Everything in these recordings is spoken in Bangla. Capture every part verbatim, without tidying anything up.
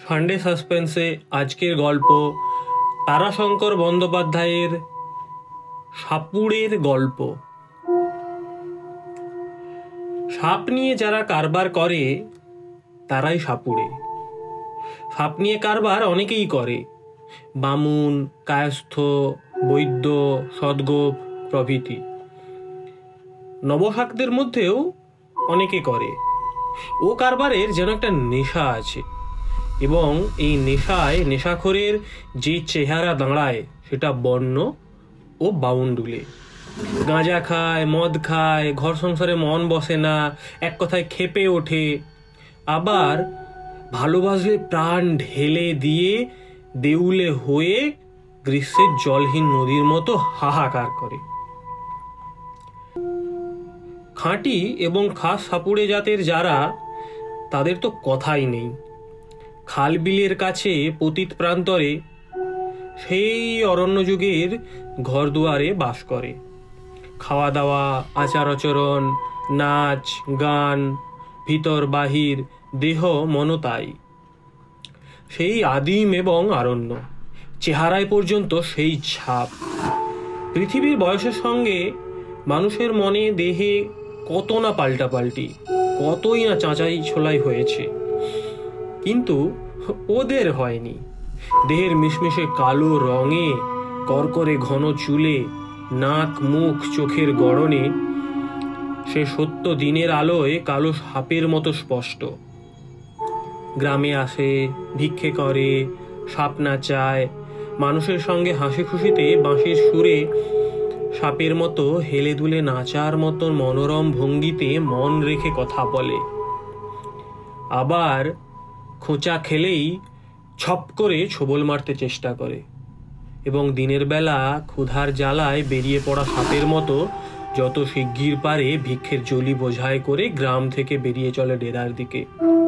সানডে সাসপেন্সে আজকের গল্প তারাশঙ্কর বন্দ্যোপাধ্যায়ের সাপুড়ের গল্প। সাপ নিয়ে যারা কারবার করে তারাই সাপুড়ে। সাপ নিয়ে কারবার অনেকেই করে, বামুন, কায়স্থ, বৈদ্য, সদ্গোপ প্রভৃতি। নবশাকদের মধ্যেও অনেকে করে। ও কারবারের যেন একটা নেশা আছে, এবং এই নেশায় নেশাখোরের যে চেহারা দাঁড়ায় সেটা বন্য ও বাউন্ডুলে। গাঁজা খায়, মদ খায়, ঘর সংসারে মন বসে না, এক কথায় খেপে ওঠে। আবার ভালোবাসলে প্রাণ ঢেলে দিয়ে দেউলে হয়ে গ্রীষ্মের জলহীন নদীর মতো হাহাকার করে। খাঁটি এবং খাস সাপুড়ে জাতের যারা, তাদের তো কথাই নেই। খাল বিলের কাছে পতিত প্রান্তরে সেই অরণ্য যুগের ঘর দুয়ারে বাস করে। খাওয়া দাওয়া, আচার আচরণ, নাচ গান, ভিতর বাহির, দেহ মনতাই সেই আদিম এবং আরণ্য। চেহারায় পর্যন্ত সেই ছাপ। পৃথিবীর বয়সের সঙ্গে মানুষের মনে দেহে কত না পাল্টাপাল্টি, কতই না চাঁচাই ছোলাই হয়েছে, কিন্তু ওদের হয়নি। দেহের মিশমিশে কালো রঙে, করকরে ঘন চুলে, নাক মুখ চোখের গড়নে সে সত্য দিনের আলোয় কালো সাপের মতো স্পষ্ট। গ্রামে আসে, ভিক্ষে করে, সাপ নাচায়, মানুষের সঙ্গে হাসি খুশিতে বাঁশির সুরে সাপের মতো হেলে দুলে নাচার মতো মনোরম ভঙ্গিতে মন রেখে কথা বলে। আবার খোঁচা খেলেই ছপ করে ছোবল মারতে চেষ্টা করে, এবং দিনের বেলা ক্ষুধার জ্বালায় বেরিয়ে পড়া সাপের মতো যত শিগগির পারে ভিক্ষের জলি বোঝায় করে গ্রাম থেকে বেরিয়ে চলে ডেরার দিকে।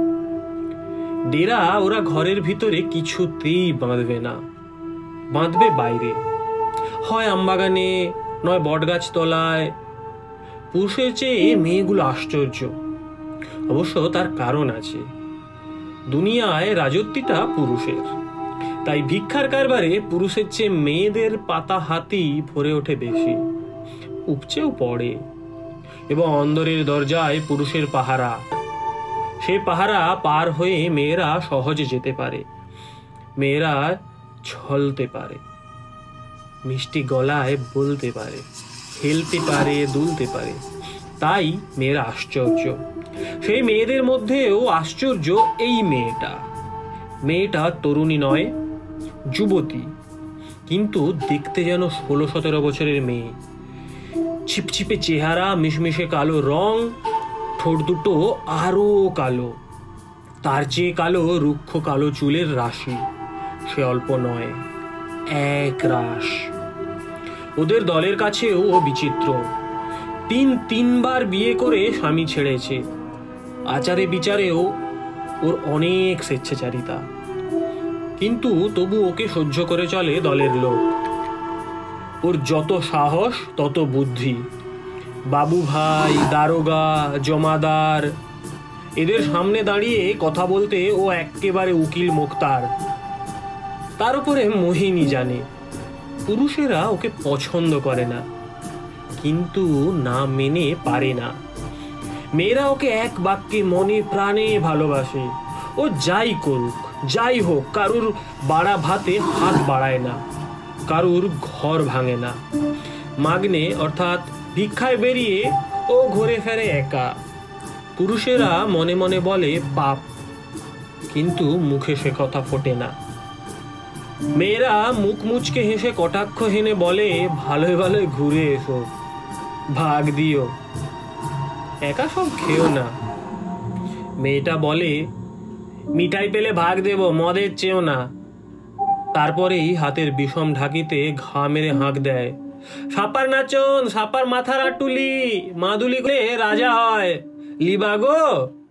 ডেরা ওরা ঘরের ভিতরে কিছুতেই বাঁধবে না, বাঁধবে বাইরে, হয় আমবাগানে, নয় বটগাছ তলায়। পুরুষের চেয়ে মেয়েগুলো আশ্চর্য। অবশ্য তার কারণ আছে। দুনিয়ায় রাজত্বটা পুরুষের, তাই ভিক্ষার কারবারে পুরুষের চেয়ে মেয়েদের পাতা হাতি ভরে ওঠে বেশি, উপচেও পড়ে। এবং অন্দরের দরজায় পুরুষের পাহারা। সে পাহারা পার হয়ে মেয়েরা সহজে যেতে পারে, মেয়েরা ছলতে পারে, মিষ্টি গলায় বলতে পারে, খেলতে পারে, দুলতে পারে। তাই মেয়েরা আশ্চর্য। সেই মেয়েদের মধ্যেও আশ্চর্য এই মেয়েটা। মেয়েটা তরুণী নয়, যুবতী, কিন্তু দেখতে যেন ষোলো সতেরো বছরের মেয়ে। ছিপছিপে চেহারা, মিশমিশে কালো রং, ঠোঁট দুটো আরো কালো, তার চেয়ে কালো রুক্ষ কালো চুলের রাশি। সে অল্প নয়, এক রাশ। ওদের দলের কাছেও ও বিচিত্র। তিন তিনবার বিয়ে করে স্বামী ছেড়েছে। আচারে বিচারেও ওর অনেক স্বেচ্ছাচারিতা, কিন্তু তবু ওকে সহ্য করে চলে দলের লোক। ওর যত সাহস তত বুদ্ধি। বাবু ভাই, দারোগা, জমাদার এদের সামনে দাঁড়িয়ে কথা বলতে ও একেবারে উকিল মোক্তার। তার উপরে মোহিনী জানে পুরুষেরা ওকে পছন্দ করে না, কিন্তু না মেনে পারে না। মেয়েরা ওকে এক বাক্যে মনে প্রাণে ভালোবাসে। ও যাই করুক, যাই হোক, কারুর বাড়া ভাতে হাত বাড়ায় না, কারুর ঘর ভাঙে না। মাগনে অর্থাৎ ভিক্ষায় বেরিয়ে ও ঘুরে ফেরে একা। পুরুষেরা মনে মনে বলে পাপ, কিন্তু মুখে সে কথা ফোটে না। মেয়েরা মুখ মুচকে হেসে কটাক্ষ হেনে বলে ভালোই ভালোই ঘুরে এসো, ভাগ দিও, একা সব খেও না। মেয়েটা বলে মিঠাই পেলে ভাগ দেব, মদের চেয়েও না। তারপরেই হাতের বিষম ঢাকিতে ঘা মেরে হাঁক দেয়, সাপার নাচন, সাপার মাথার আটুলি, মাদুলি করে রাজা হয়, লিবা গো।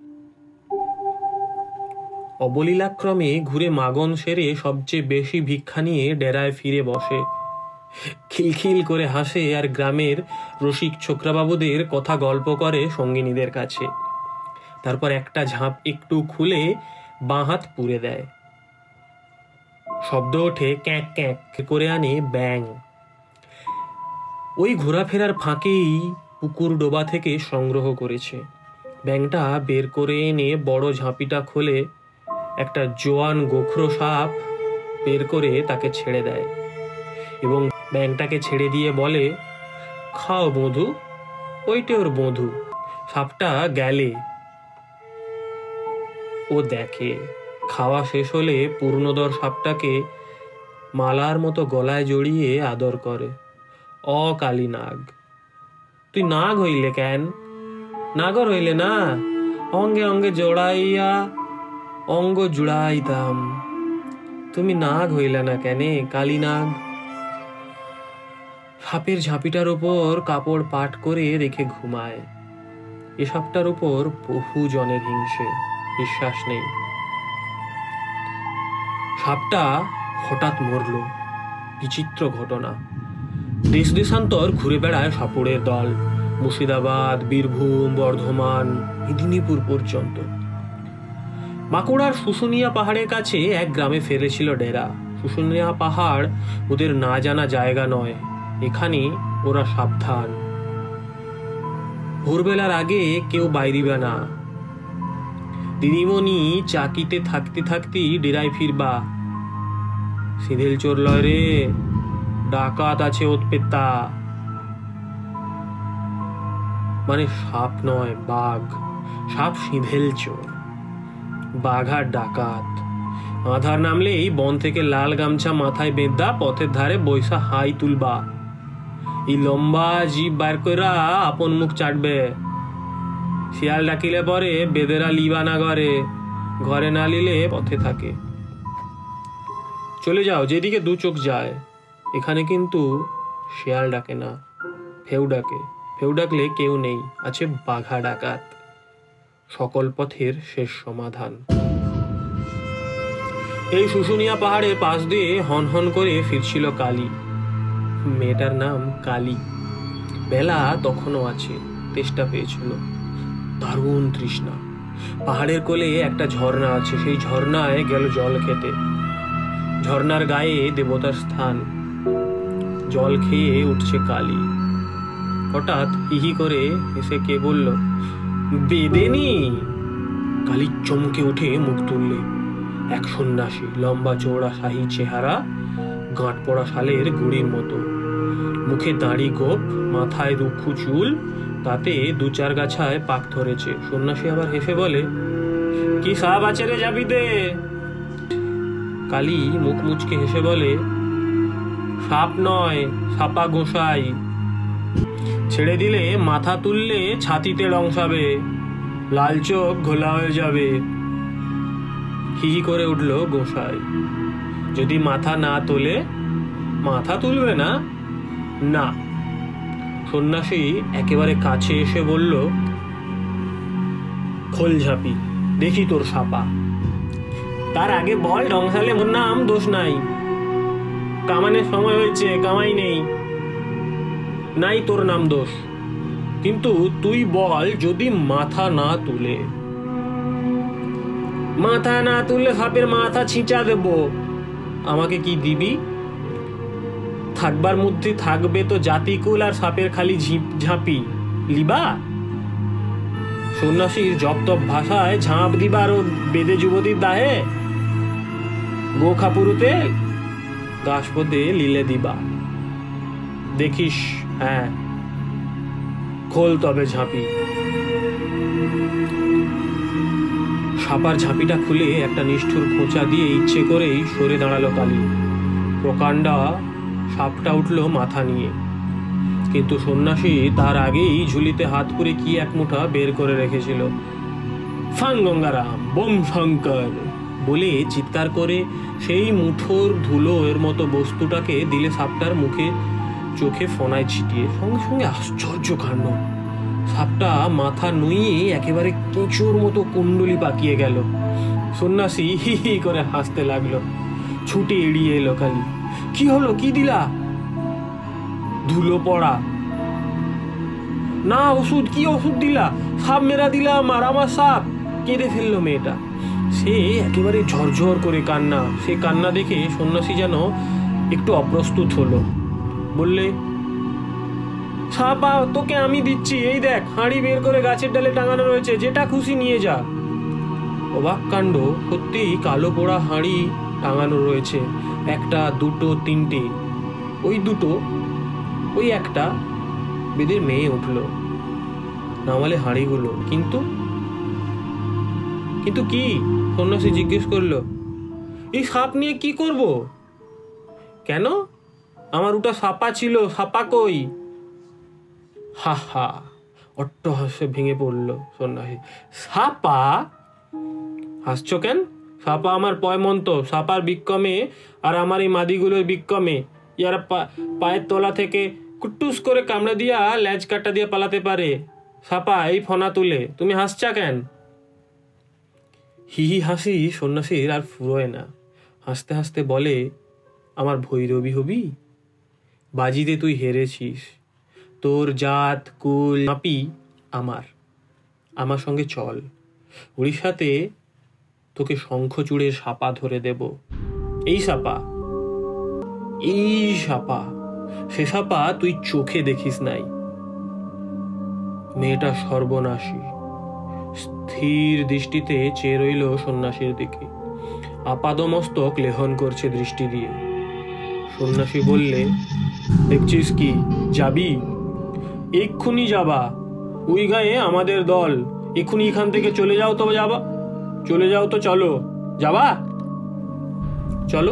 অবলীলাক্রমে ঘুরে মাগন সেরে সবচেয়ে বেশি ভিক্ষা নিয়ে ডেরায় ফিরে বসে। খিলখিল করে হাসে আর গ্রামের রসিক ছোকরাবাবুদের কথা গল্প করে সঙ্গিনীদের কাছে। তারপর একটা ঝাঁপ একটু খুলে বাঁ হাত পুড়ে দেয়। শব্দ ওঠে ক্যাঁক ক্যাঁক করে, আনে ব্যাং। ওই ঘোরাফেরার ফাঁকেই পুকুর ডোবা থেকে সংগ্রহ করেছে। ব্যাংটা বের করে এনে বড় ঝাঁপিটা খোলে, একটা জোয়ান গোখরো সাপ বের করে তাকে ছেড়ে দেয় এবং ব্যাংটাকে ছেড়ে দিয়ে বলে, খাও বধূ, ওইটে ওর বধূ। সাপটা গেলে ও দেখে, খাওয়া শেষ হলে পূর্ণদর সাপটাকে মালার মতো গলায় জড়িয়ে আদর করে। অ কালী নাগ, তুই নাগ হইলে কেন? নাগর হইলে না, অঙ্গে অঙ্গে জড়াইয়া অঙ্গ জুড়াইতাম। তুমি নাগ হইলে না কেন কালী নাগ? সাপের ঝাঁপিটার উপর কাপড় পাট করে রেখে ঘুমায়। এ সাপটার উপর বহু জনের হিংসে, বিশ্বাস নেই। সাপটা হঠাৎ মরল। বিচিত্র ঘটনা। দেশ দেশান্তর ঘুরে বেড়ায় সাপুড়ের দল, মুর্শিদাবাদ, বীরভূম, বর্ধমান, মেদিনীপুর পর্যন্ত। বাঁকুড়ার শুশুনিয়া পাহাড়ের কাছে এক গ্রামে ফেলেছিল ডেরা। শুশুনিয়া পাহাড় ওদের না জানা জায়গা নয়, এখানে ওরা সাবধান। ভোরবেলার আগে কেউ বাইরিবে না। দিদিমণি চাকিতে থাকতে থাকতেই ডেরায় ফিরবা। সিঁধেল চোর লয় রে, ডাকাত আছে ওত পেত্তা। মানে সাপ নয়, বাঘ। সাপ সিঁধেল চোর, বাঘ আর ডাকাত। আধার নামলেই বন থেকে লাল গামছা মাথায় বেঁধা পথের ধারে বৈশা হাই তুলবা। এই লম্বা জিভ বার কইরা আপন মুখ চাটবে। শিয়াল ডাকিলে পরে বেদেরা লিবা না ঘরে, ঘরে না লিলে পথে থাকে। চলে যাও যেদিকে দু চোখ যায়। এখানে কিন্তু শিয়াল ডাকে না, ফেউ ডাকে। ফেউ ডাকলে কেউ নেই, আছে বাঘা ডাকাত। সকল পথের শেষ সমাধান। এই শুশুনিয়া পাহাড়ের পাশ দিয়ে হন হন করে ফিরছিল কালী। মেয়েটার নাম কালী। বেলা তখনও আছে, তেষ্টা পেয়েছিল, দারুণ তৃষ্ণা। পাহাড়ের কোলে একটা ঝর্ণা আছে, সেই ঝর্ণায় গেল জল খেতে। ঝর্ণার গায়ে দেবতার স্থান। জল খেয়ে উঠছে কালী। হঠাৎ হিহি করে এসে কে বলল, বেদেনি। কালী চমকে উঠে মুখ তুললে। এক সন্ন্যাসী, লম্বা চৌড়া শাহী চেহারা, গাঁট পড়া শালের গুড়ির মতো, মুখে দাড়ি গোপ, মাথায় রুক্ষু চুল, তাতে দু চার গাছায় পাক ধরেছে। সন্ন্যাসী আবার হেসে বলে, কি সাপ আছে রে জাবিতে? কালী মুখ মুচকে হেসে বলে, সাপ নয়, সাপা গোসাই। ছেড়ে দিলে মাথা তুললে ছাতিতে রংসাবে, লাল চোখ ঘোলা হয়ে যাবে। হি করে উঠল গোসাই। যদি মাথা না তোলে? মাথা তুলবে না? না। সন্ন্যাসী একেবারে কাছে এসে বলল, খোল ঝাঁপি, দেখি তোর সাপা। তার আগে বল ঢংসালে মোর নাম দোষ নাই। কামানের সময় হয়েছে, কামাই নেই, নাই তোর নাম দোষ। কিন্তু তুই বল, যদি মাথা না তুলে? মাথা না তুললে সাপের মাথা ছিঁচা দেব। আমাকে কি দিবি? থাকবার মধ্যে থাকবে তো জাতিকুল আর সাপের খালি ঝাঁপি, লিবা? সন্ন্যাসীর জপতপ ভাষায় ঝাঁপ দিবার ও বেদে যুবতীর দাহে, গোখাপুরুতে গাছপদে লিলে দিবা। দেখিস, হ্যাঁ, খোল তবে ঝাঁপি। সাপার ঝাঁপিটা খুলে একটা নিষ্ঠুর খোঁচা দিয়ে ইচ্ছে করেই সরে দাঁড়ালো কালী। প্রকাণ্ডা সাপটা উঠল মাথা নিয়ে, কিন্তু সন্ন্যাসী তার আগেই ঝুলিতে হাত পুরে কি এক মুঠা বের করে রেখেছিল। ফাং গঙ্গারাম, বোম শঙ্কর বলে চিৎকার করে সেই মুঠোর ধুলো এর মতো বস্তুটাকে দিলে সাপটার মুখে চোখে ফোনায় ছিটিয়ে। সঙ্গে সঙ্গে আশ্চর্য কাণ্ড, সাপটা মাথা নুইয়ে একেবারে কেঁচোর মতো কুণ্ডলি পাকিয়ে গেল। সন্ন্যাসী হি হি করে হাসতে লাগলো। ছুটে এড়িয়ে এলো কালী। কি হলো, কি দিলা? ধুলো পড়া। না, ওষুধ। কি ওষুধ দিলা? সাপ মেরা দিলা আমার, আমার সাপ। কেঁদে ফেললো মেয়েটা। সে একেবারে ঝরঝর করে কান্না। সে কান্না দেখে সন্ন্যাসী যেন একটু অপ্রস্তুত হলো। বললে, সাপা তোকে আমি দিচ্ছি, এই দেখ হাঁড়ি বের করে গাছের ডালে টাঙানো রয়েছে, যেটা খুশি নিয়ে যা। অবাক কাণ্ড, সত্যিই কালো পোড়া হাঁড়ি টাঙানো রয়েছে, একটা দুটো তিনটে। ওই দুটো, ওই একটা বেদের মেয়ে উঠল, নামালে হাঁড়িগুলো। কিন্তু কিন্তু কি? সন্ন্যাসী জিজ্ঞেস করলো, এই সাপ নিয়ে কি করব? কেন? আমার ওটা সাপা ছিল, সাপা কই? হা হা, অট্টহাস্যে ভেঙে পড়লো সন্ন্যাসী। সাপা? হাসছ কেন? সাপা আমার পয়মন্ত, সাপার বিক্রমে আর আমার এই মাদিগুলোর বিক্রমে ইয়ারা পায়ের তলা থেকে কুটুস করে কামড়ে দিয়া ল্যাজ কাটা দিয়ে পালাতে পারে। সাপা এই ফনা তুলে, তুমি হাসছা কেন? হি হি হাসি সন্ন্যাসীর আর ফুরোয় না। হাসতে হাসতে বলে, আমার ভৈরবী হবি? বাজিতে তুই হেরেছিস, তোর জাত কুল মাপি আমার। আমার সঙ্গে চল, উড়িষ্যাতে তোকে শঙ্খচূড়ের সাপা ধরে দেব। এই সাপা, এই সাপা, সে সাপা তুই চোখে দেখিস নাই। মেয়েটা সর্বনাশী স্থির দৃষ্টিতে চেয়ে রইল সন্ন্যাসীর দিকে। আপাদমস্তক লেহন করছে দৃষ্টি দিয়ে। সন্ন্যাসী বললে, দেখছিস কি, যাবি? এক্ষুনি যাবা, ওই গায়ে আমাদের দল। এক্ষুনি এখান থেকে চলে যাও তো যাবা, চলে যাও তো চলো। যাবা? চলো।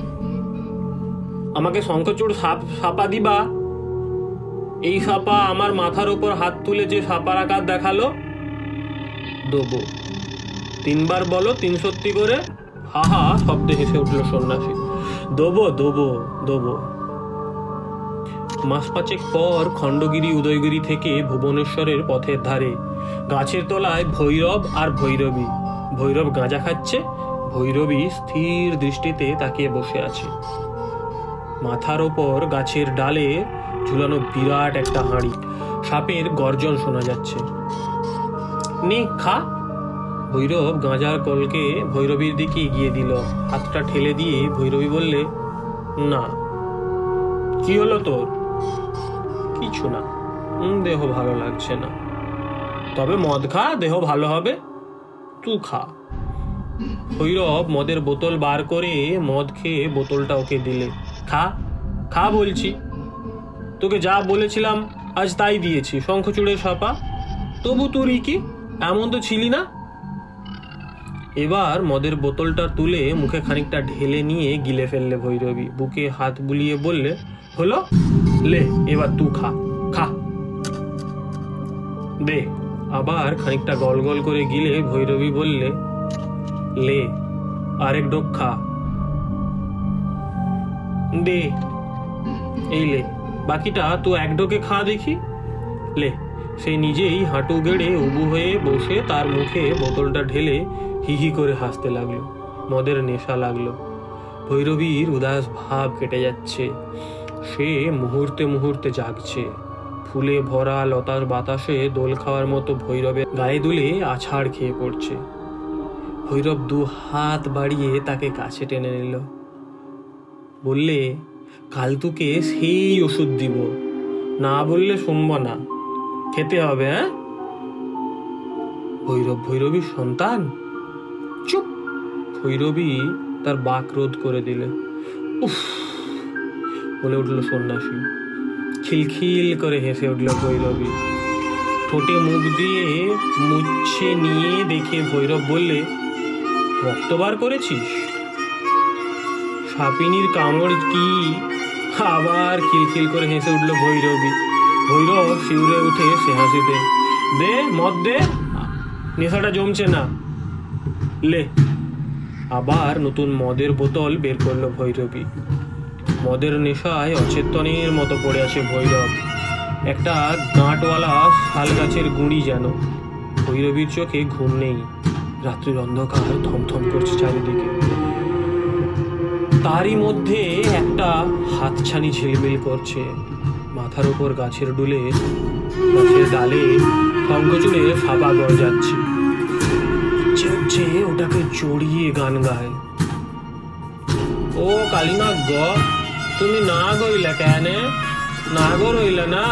আমাকে শঙ্খচূড় সাপ সাপা দিবা? এই সাপা আমার মাথার ওপর হাত তুলে যে সাপার আকার দেখালো, দেবো। তিনবার বলো, তিন সত্যি করে। হা হা শব্দে হেসে উঠল সন্ন্যাসী। দেবো দেবো দেবো। মাস পাঁচেক পর খণ্ডগিরি উদয়গিরি থেকে ভুবনেশ্বরের পথের ধারে গাছের তলায় ভৈরব আর ভৈরবী। ভৈরব গাঁজা খাচ্ছে, ভৈরবী স্থির দৃষ্টিতে তাকিয়ে বসে আছে। মাথার ওপর গাছের ডালে ঝুলানো বিরাট একটা হাঁড়ি, সাপের গর্জন শোনা যাচ্ছে। নে খা। ভৈরব গাঁজার কলকে ভৈরবীর দিকে এগিয়ে দিল। হাতটা ঠেলে দিয়ে ভৈরবী বললে, না। কি হলো তোর? কিছু না, দেহ ভালো লাগছে না। তবে মদ খা, দেহ ভালো হবে। তুই খা। ভৈরব মদের বোতল বার করে মদ খেয়ে বোতলটা ওকে দিলে। খা খা বলছি, তোকে যা বলেছিলাম আজ তাই দিয়েছি, শঙ্খচূড়ের সাপা। তবু তোর কি এমন তো ছিলি না। এবার মদের বোতলটা তুলে মুখে খানিকটা ঢেলে নিয়ে গিলে ফেললে ভৈরবী। বুকে হাত বুলিয়ে বললে, হলো, লে এবার তুই খা, খা দে। আবার খানিকটা গল গল করে গিলে ভৈরবী বললে, লে আরেক ডোক খা, দে। এই লে, বাকিটা তো এক ডোকে খা দেখি। লে। সে নিজেই হাঁটু গেড়ে উবু হয়ে বসে তার মুখে বোতলটা ঢেলে হি হি করে হাসতে লাগলো। মদের নেশা লাগলো। ভৈরবীর উদাস ভাব কেটে যাচ্ছে। সে মুহূর্তে মুহূর্তে জাগছে। ফুলে ভরা লতার বাতাসে দোল খাওয়ার মতো ভৈরবের গায়ে দুলে আছাড় খেয়ে পড়ছে। ভৈরব দু হাত বাড়িয়ে তাকে কাছে টেনে নিল। বললে, কাল তোকে সেই ওষুধ দিব, না বললে শুনব না, খেতে হবে। হ্যাঁ? ভৈরব ভৈরবীর সন্তান। চুপ। ভৈরবী তার বাক রোধ করে দিলে। উফ বলে উঠল সন্ন্যাসী। খিলখিল করে হেসে উঠল ভৈরবী। ঠোঁটে মুখ দিয়ে মুচ্ছে নিয়ে দেখে ভৈরব বললে, রক্ত বার করেছিস? সাপিনীর কামড় কি? আবার খিলখিল করে হেসে উঠল ভৈরবী। ভৈরব শিউরে উঠে সে হাসিতে, দে মদ দে, নেশাটা জমছে না, লে। আবার নতুন মদের বোতল বের করলো ভৈরবী। মদের নেশায় অচেতনের মতো পড়ে আছে ভৈরব, একটা গাঁটওয়ালা শাল গাছের গুঁড়ি যেন। ভৈরবীর চোখে ঘুম নেই। রাত্রির অন্ধকার থমথম করছে চারিদিকে। তারই মধ্যে একটা হাতছানি ঝিলমিল করছে। মাথার উপর গাছের ডুলে গাছের ডালে শঙ্খচূড়ে সাপা গড়াচ্ছে। উঠছে দেহটাকে জড়িয়ে গান গায়, ও কালিমা গ, তুমি না গইলে কেন? না গো রইলে না?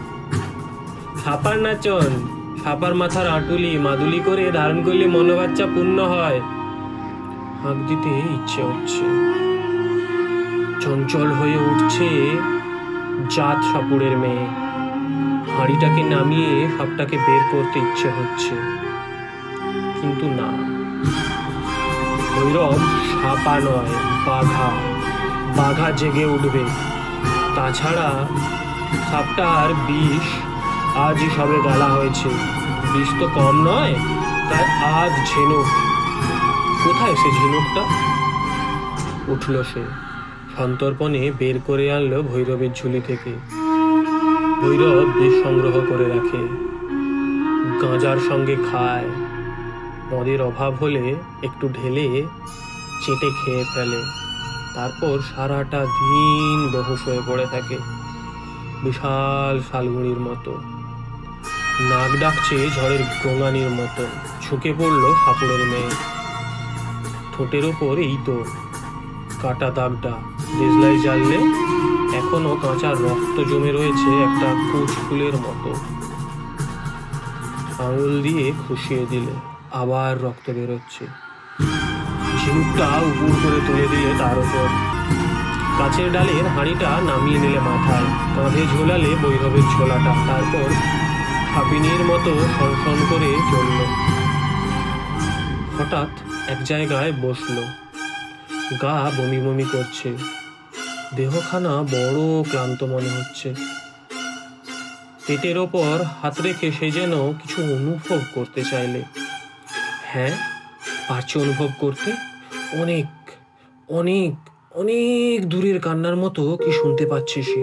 সাপার নাচন, সাপার মাথার আটুলি মাদুলি করে ধারণ করলে মনোবাচ্চা পূর্ণ হয়। হাঁক দিতে ইচ্ছে হচ্ছে, চঞ্চল হয়ে উঠছে জাত সাপুড়ের মেয়ে। হাঁড়িটাকে নামিয়ে সাপটাকে বের করতে ইচ্ছে হচ্ছে, কিন্তু না, ভৈরব সাপা নয়, বাঘা। বাঘা জেগে উঠবে। তাছাড়া সাপটার বিষ আজই সবে গালা হয়েছে, বিষ তো কম নয়, তাই আজ ঝিনুক। কোথায় সে ঝিনুকটা? উঠল সে, সন্তর্পণে বের করে আনলো ভৈরবের ঝুলি থেকে। ভৈরব বিষ সংগ্রহ করে রাখে, গাঁজার সঙ্গে খায়, মদের অভাব হলে একটু ঢেলে চেটে খেয়ে ফেলে, তারপর সারাটা দিন বেহুশ হয়ে পড়ে থাকে, বিশাল শালগুড়ির মতো। নাক ডাকছে ঝড়ের গোঙানির মতো। ঝুঁকে পড়ল সাপুড়ের মেয়ে। ঠোঁটের ওপর এই তো কাটা দাগটা, দেশলাই জ্বাললে এখনো কাঁচা রক্ত জমে রয়েছে একটা কুচ ফুলের মতো। আঙুল দিয়ে খুশিয়ে দিলে আবার রক্ত বেরোচ্ছে। ঝিনুকটা উপর করে তুলে দিলে তার উপর। গাছের ডালের হাঁড়িটা নামিয়ে নিলে মাথায়, কাঁধে ঝোলালে ভৈরবের ঝোলাটা, তারপর সাপিনীর মতো সনসন করে চলল। হঠাৎ এক জায়গায় বসলো, গা বমি বমি করছে, দেহখানা বড় ক্লান্ত মনে হচ্ছে। পেটের ওপর হাত রেখে সে যেন কিছু অনুভব করতে চাইলে। হ্যাঁ, পারছে অনুভব করতে। অনেক অনেক অনেক দূরের কান্নার মতো কি শুনতে পাচ্ছে সে।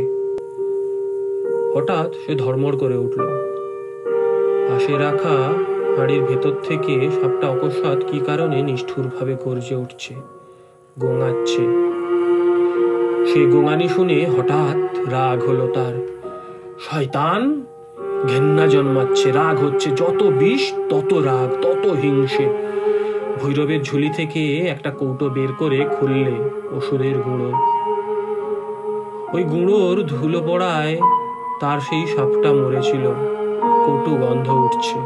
হঠাৎ সে ধর্মড় করে উঠল। পাশে রাখা হাড়ির ভেতর থেকে সাপটা অকস্মাৎ কি কারণে নিষ্ঠুরভাবে গর্জে উঠছে, গোঙাচ্ছে। সেই গোঙানি শুনে হঠাৎ রাগ হলো তার। শয়তান! ঘেন্না জন্মাচ্ছে, রাগ হচ্ছে। যত বিষ তত রাগ, তত হিংসে। ভৈরবের ঝুলি থেকে একটা কৌটো বের করে খুললে ওষুধের গুঁড়ো। ওই গুঁড়োর ধুলো পড়ায় তার সেই সাপটা মরেছিল, কটু গন্ধ উঠছে।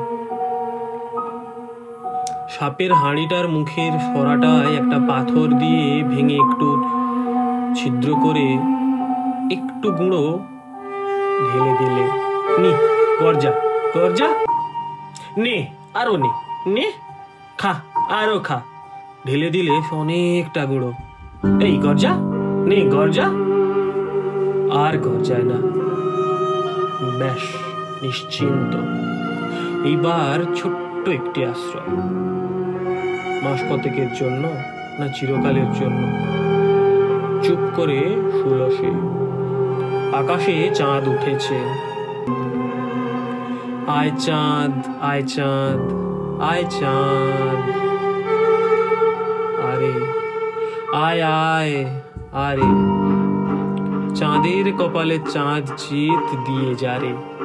সাপের হাঁড়িটার মুখের সরাটায় একটা পাথর দিয়ে ভেঙে একটু ছিদ্র করে একটু গুঁড়ো ঢেলে দিলে। নি, গরজা গরজা, নে আরো নে, নে খা, আরো খা। ঢেলে দিলে অনেকটা গুঁড়ো। এই গরজা, নে গরজা। আর গরজায় না, ব্যাস নিশ্চিন্ত। এইবার ছোট্ট একটি আশ্রয়, মাস কতকের জন্য না চিরকালের জন্য। চুপ করে শুল সে। আকাশে চাঁদ উঠেছে। আয় চাঁদ, আয় চাঁদ, আয় চাঁদ, আরে আয় আয়, আরে চাঁদের কপালে চাঁদ জিত দিয়ে যারে।